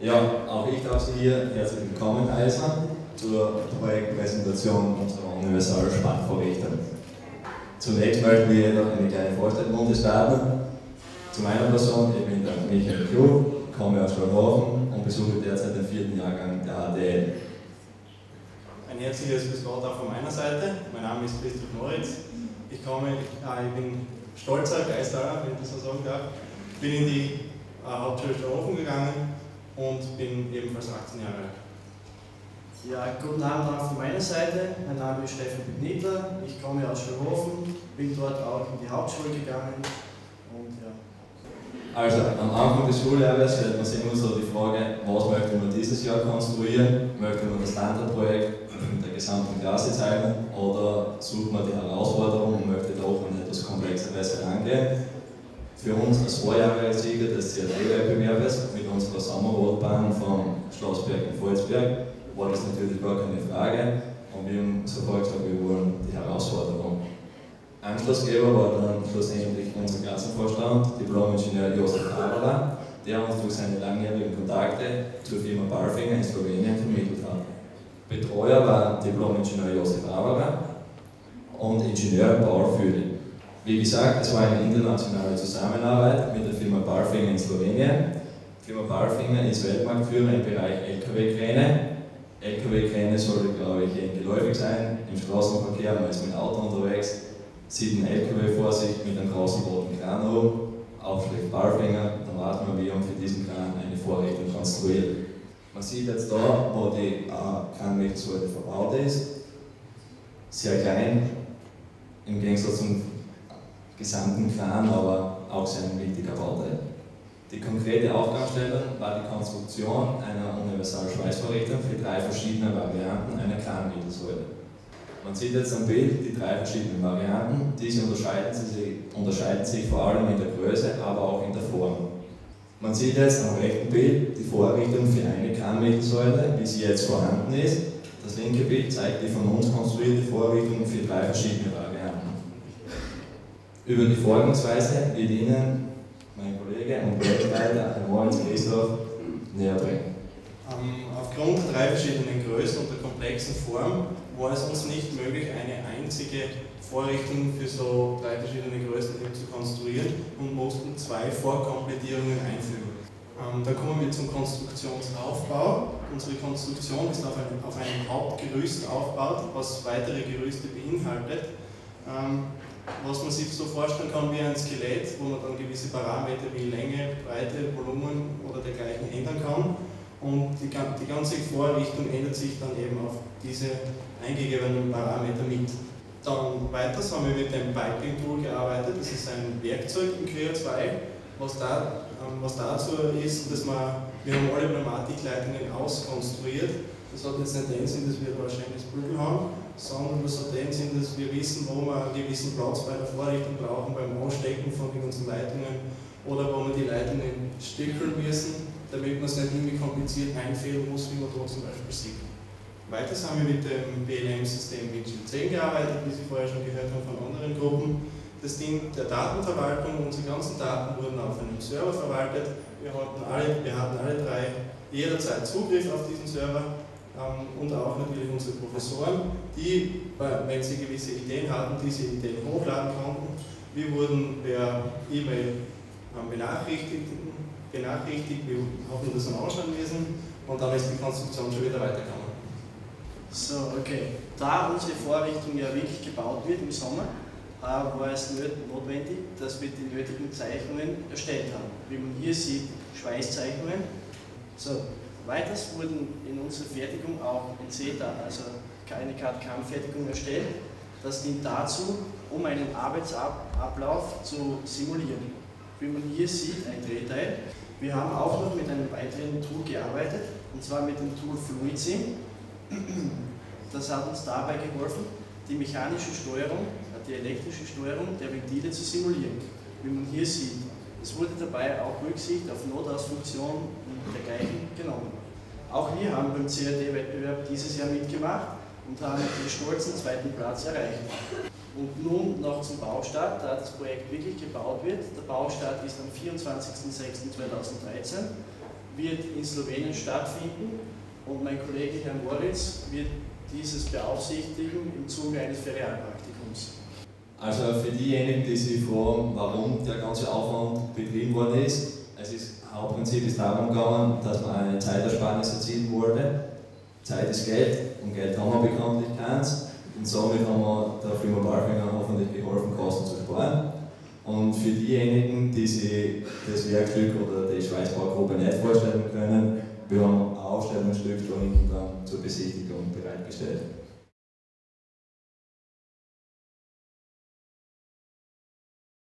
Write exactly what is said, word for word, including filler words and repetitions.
Ja, auch ich darf Sie hier herzlich willkommen heißen zur Projektpräsentation unserer Universal-Spannvorrichter. Zunächst möchten wir jedoch eine kleine Vorstellungsrunde starten. Zu meiner Person, ich bin der Michael Klu, komme aus Stolhofen und besuche derzeit den vierten Jahrgang der H D L. Ein herzliches Grüß Gott auch von meiner Seite. Mein Name ist Christoph Moritz. Ich komme, äh, ich bin stolzer Geistarer, wenn ich das so sagen darf. Bin in die äh, Hauptschule Stolhofen gegangen und bin ebenfalls achtzehn Jahre alt. Ja, guten Abend auch von meiner Seite. Mein Name ist Stefan Bignitler. Ich komme aus Stolhofen, bin dort auch in die Hauptschule gegangen. Und ja. Also, am Anfang des Schuljahres stellt man sich immer so die Frage, was möchte man dieses Jahr konstruieren? Möchte man das Standardprojekt mit der gesamten Klasse zeigen oder sucht man die Herausforderung und möchte doch an etwas Komplexeres herangehen? Für uns als Vorjahressieger des C A D-Wettbewerbes mit unserer Sommerrotbahn vom Schlossberg in Volzberg war das natürlich gar keine Frage und wir haben sofort gesagt, wir wollen die Herausforderung. Anschlussgeber war dann schlussendlich unser Klassenvorstand, Diplom-Ingenieur Josef Haberla, der uns durch seine langjährigen Kontakte zur Firma Balfinger in Slowenien vermittelt hat. Betreuer waren Diplom-Ingenieur Josef Haberla und Ingenieur Paul Fühling. Wie gesagt, es war eine internationale Zusammenarbeit mit der Firma Balfinger in Slowenien. Die Firma Balfinger ist Weltmarktführer im Bereich L K W-Kräne. L K W-Kräne sollte, glaube ich, jedem geläufig sein. Im Straßenverkehr, man ist mit dem Auto unterwegs, sieht ein L K W vor sich mit einem großen roten Kran oben, aufschlägt Balfinger, dann warten wir, wie man für diesen Kran eine Vorrichtung konstruiert. Man sieht jetzt da, wo die äh, Kranmittelsäule verbaut ist. Sehr klein, im Gegensatz zum gesamten Kran, aber auch sehr ein wichtiger Bauteil. Die konkrete Aufgabenstellung war die Konstruktion einer Universal-Schweißvorrichtung für drei verschiedene Varianten einer Kranmittelsäule. Man sieht jetzt am Bild die drei verschiedenen Varianten. Diese unterscheiden sich, unterscheiden sich vor allem in der Größe, aber auch in der Form. Man sieht jetzt am rechten Bild die Vorrichtung für eine Kranmittelsäule, wie sie jetzt vorhanden ist. Das linke Bild zeigt die von uns konstruierte Vorrichtung für drei verschiedene Varianten. Über die Vorgangsweise wird Ihnen mein Kollege und Projektleiter, Herr Moritz Christoph, näher bringen. Ähm, aufgrund der drei verschiedenen Größen und der komplexen Form war es uns nicht möglich, eine einzige Vorrichtung für so drei verschiedene Größen zu konstruieren und mussten zwei Vorkomplettierungen einfügen. Ähm, dann kommen wir zum Konstruktionsaufbau. Unsere Konstruktion ist auf einem, auf einem Hauptgerüst aufgebaut, was weitere Gerüste beinhaltet. Ähm, was man sich so vorstellen kann wie ein Skelett, wo man dann gewisse Parameter wie Länge, Breite, Volumen oder dergleichen ändern kann. Und die, die ganze Vorrichtung ändert sich dann eben auf diese eingegebenen Parameter mit. Dann weiters haben wir mit dem Piping Tool gearbeitet. Das ist ein Werkzeug im Creo zwei, was, da, ähm, was dazu ist, dass man, wir haben alle Pneumatikleitungen auskonstruiert. Das hat jetzt nicht den Sinn, dass wir da ein schönes Bügel haben, sondern das hat den Sinn, dass wir wissen, wo wir einen gewissen Platz bei der Vorrichtung brauchen, beim Ausstecken von den ganzen Leitungen oder wo wir die Leitungen stickeln müssen, damit man es nicht irgendwie kompliziert einfällen muss, wie man da zum Beispiel sieht. Weiters haben wir mit dem P L M-System Windshield zehn gearbeitet, wie Sie vorher schon gehört haben von anderen Gruppen. Das dient der Datenverwaltung, unsere ganzen Daten wurden auf einem Server verwaltet. Wir hatten alle, wir hatten alle drei jederzeit Zugriff auf diesen Server. Ähm, und auch natürlich unsere Professoren, die, wenn sie gewisse Ideen hatten, diese Ideen hochladen konnten. Wir wurden per E-Mail ähm, benachrichtigt, benachrichtigt, wir haben das dann anschauen müssen und dann ist die Konstruktion schon wieder weitergegangen. So, okay. Da unsere Vorrichtung ja wirklich gebaut wird im Sommer, äh, war es notwendig, dass wir die nötigen Zeichnungen erstellt haben. Wie man hier sieht, Schweißzeichnungen. So. Weiters wurden in unserer Fertigung auch N C D A, also keine C A D-C A M-Fertigung erstellt. Das dient dazu, um einen Arbeitsablauf zu simulieren. Wie man hier sieht, ein Drehteil. Wir haben auch noch mit einem weiteren Tool gearbeitet, und zwar mit dem Tool FluidSim. Das hat uns dabei geholfen, die mechanische Steuerung, die elektrische Steuerung der Ventile zu simulieren. Wie man hier sieht. Es wurde dabei auch Rücksicht auf Notausfunktion und dergleichen genommen. Auch wir haben beim C A D-Wettbewerb dieses Jahr mitgemacht und haben den stolzen zweiten Platz erreicht. Und nun noch zum Baustart, da das Projekt wirklich gebaut wird. Der Baustart ist am vierundzwanzigsten sechsten zweitausenddreizehn wird in Slowenien stattfinden und mein Kollege Herr Moritz wird dieses beaufsichtigen im Zuge eines Ferialpraktikums. Also für diejenigen, die sich fragen, warum der ganze Aufwand betrieben worden ist, es ist Hauptprinzip ist darum gegangen, dass man eine Zeitersparnis erzielen wollte. Zeit ist Geld und Geld haben wir bekanntlich keins. Und somit haben wir der Firma Balfinger hoffentlich geholfen, Kosten zu sparen. Und für diejenigen, die sich das Werkstück oder die Schweißbaugruppe nicht vorstellen können, wir haben ein Aufstellungsstück da hinten dann zur Besichtigung bereitgestellt.